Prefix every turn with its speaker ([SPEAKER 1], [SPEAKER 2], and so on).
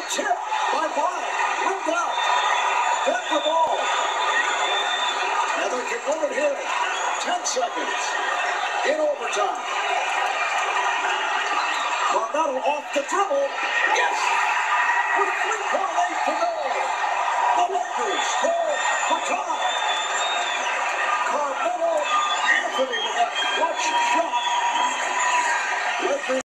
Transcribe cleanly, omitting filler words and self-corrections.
[SPEAKER 1] Tip by Bryant. Ripped out. Denver ball. And they can win it here. 10 seconds. In overtime. Carmelo off the dribble. Yes! With 3.8 to go. The Lakers fall for